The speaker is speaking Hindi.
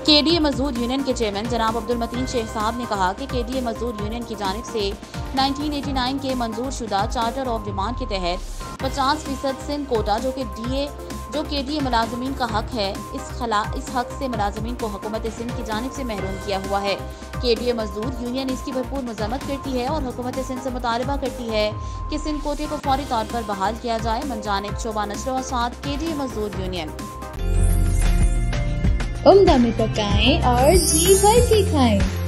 केडीए मजदूर यूनियन के चेयरमैन जनाब अब्दुल मतीन शेख साहब ने कहा कि केडीए मजदूर यूनियन की जानिब से 1989 के मंजूर शुदा चार्टर ऑफ डिमांड के तहत 50% सिंध कोटा जो केडीए मुलाजमीन का हक है, इस हक से मुलाजमीन को हुकूमत सिंध की जानिब से महरूम किया हुआ है। केडीए मजदूर यूनियन इसकी भरपूर मजम्मत करती है और हुकूमत सिंध से मुतालबा करती है कि सिंध कोटे को फौरी तौर पर बहाल किया जाए। मंजानिब शोभा नशर और साथ केडीए मजदूर यूनियन। उम्दा में पकाएं और जी भर के खाएं।